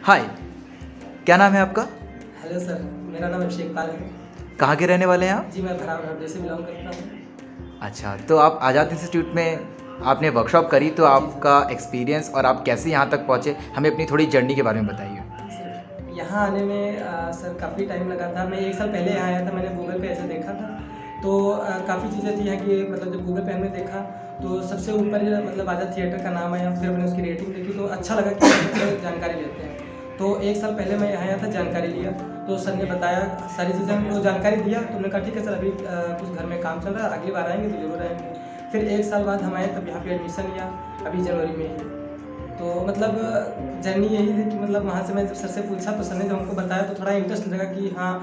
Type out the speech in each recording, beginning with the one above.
हाय, क्या नाम है आपका? हेलो सर, मेरा नाम अभिषेक पाल है। कहाँ के रहने वाले हैं आप? जी, मैं भरावन हरदोई से बिलोंग करता हूँ। अच्छा, तो आप आज़ाद इंस्टीट्यूट में आपने वर्कशॉप करी, तो आपका एक्सपीरियंस और आप कैसे यहाँ तक पहुँचे, हमें अपनी थोड़ी जर्नी के बारे में बताइए। सर, यहाँ आने में सर काफ़ी टाइम लगा था। मैं 1 साल पहले यहाँ आया था। मैंने गूगल पे ऐसे देखा था, तो काफ़ी चीज़ें थी यहाँ की। मतलब जब गूगल पे हमने देखा तो सबसे ऊपर मतलब आज़ाद थिएटर का नाम आया। फिर मैंने उसकी रेटिंग देखी तो अच्छा लगा कि जानकारी लेते हैं। तो 1 साल पहले मैं यहाँ आया था, जानकारी लिया, तो सर ने बताया सारी चीज़ें, हमको जानकारी दिया। तो हमने कहा ठीक है सर, अभी कुछ घर में काम चल रहा है, अगली बार आएंगे तो जरूर आएंगे। फिर 1 साल बाद हम आए, तब यहाँ पे एडमिशन लिया अभी जनवरी में ही। तो मतलब जर्नी यही थी कि मतलब वहाँ से मैं जब सर से पूछा तो सर ने जब हमको बताया तो थोड़ा इंटरेस्ट लगा कि हाँ,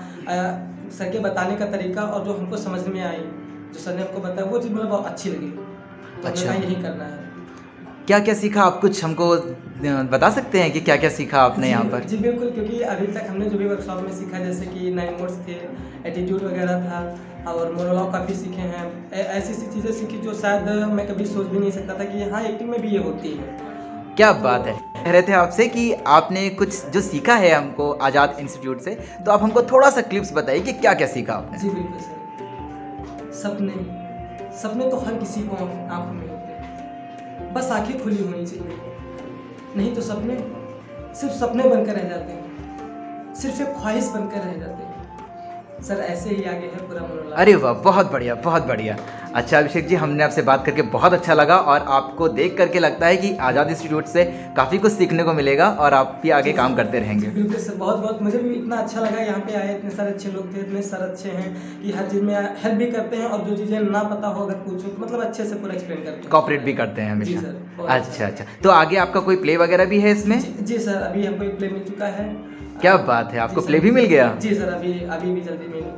सर के बताने का तरीका और जो हमको समझ में आई, जो सर ने हमको बताया वो चीज़ मतलब बहुत अच्छी लगी। तो अच्छा, यही करना है। क्या क्या सीखा आप, कुछ हमको बता सकते हैं कि क्या क्या सीखा आपने यहाँ पर? जी बिल्कुल, क्योंकि अभी तक हमने जो भी वर्कशॉप में सीखा, जैसे कि 9 मोड्स थे, एटीट्यूड वगैरह था और मोनोलॉग काफ़ी सीखे हैं। ऐसी चीज़ें सीखी जो शायद मैं कभी सोच भी नहीं सकता था कि हाँ, एक्टिंग में भी ये होती है। क्या बात है। कह रहे थे आपसे कि आपने कुछ जो सीखा है हमको आज़ाद इंस्टीट्यूट से, तो आप हमको थोड़ा सा क्लिप्स बताइए कि क्या क्या सीखा आपने। जी बिल्कुल सर, सपने तो हर किसी को आँखों में होते हैं, बस आंखें खुली होनी चाहिए। नहीं तो सपने सिर्फ सपने बनकर रह जाते हैं, सिर्फ एक ख्वाहिश बनकर रह जाते हैं। सर ऐसे ही आगे है पूरा मोनोलॉग। अरे वाह, बहुत बढ़िया बहुत बढ़िया। अच्छा अभिषेक जी, हमने आपसे बात करके बहुत अच्छा लगा और आपको देख करके लगता है कि आज़ाद इंस्टीट्यूट से काफ़ी कुछ सीखने को मिलेगा और आप भी आगे काम करते रहेंगे। बिल्कुल सर, बहुत बहुत मुझे भी इतना अच्छा लगा। यहाँ पे आए, इतने सारे अच्छे लोग थे, इतने सर अच्छे हैं कि हर चीज़ में हेल्प भी करते हैं और जो चीज़ें ना पता हो अगर पूछो तो मतलब अच्छे से पूरा एक्सप्लेन करते हैं, कॉपरेट भी करते हैं हमेशा। सर, अच्छा, तो आगे आपका कोई प्ले वगैरह भी है इसमें? जी सर, अभी हमको एक प्ले मिल चुका है। क्या बात है, आपको प्ले भी मिल गया? जी सर, अभी भी जल्दी मिल।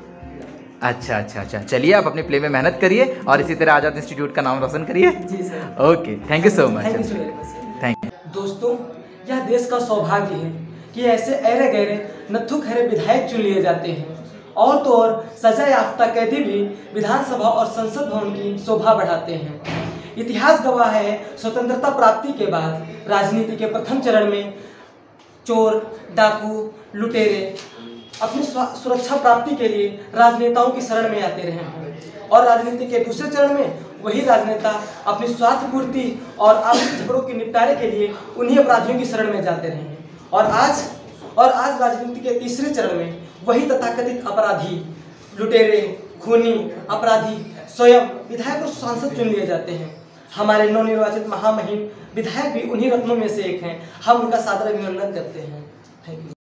अच्छा, चलिए आप अपने प्ले में मेहनत करिए और इसी तरह आज़ाद इंस्टीट्यूट का नाम रोशन करिए। जी sir. Okay, thank you so much. Thank you. दोस्तों, यह देश का सौभाग्य है कि ऐसे ऐरे गहरे नत्थु खैरे विधायक चुन लिए जाते हैं, और तो और सजा याफ्ता कैदी भी विधानसभा और संसद भवन की शोभा बढ़ाते हैं। इतिहास गवाह है, स्वतंत्रता प्राप्ति के बाद राजनीति के प्रथम चरण में चोर, डाकू, लुटेरे अपनी सुरक्षा प्राप्ति के लिए राजनेताओं की शरण में आते रहे हैं, और राजनीति के दूसरे चरण में वही राजनेता अपनी स्वार्थ पूर्ति और आपसी झगड़ों के निपटारे के लिए उन्हीं अपराधियों की शरण में जाते रहे हैं। और आज राजनीति के तीसरे चरण में वही तथाकथित अपराधी, लुटेरे, खूनी अपराधी स्वयं विधायक और सांसद चुन लिए जाते हैं। हमारे नवनिर्वाचित महामहिम विधायक भी उन्हीं रत्नों में से एक हैं। हम उनका सादर अभिनंदन करते हैं। Thank you.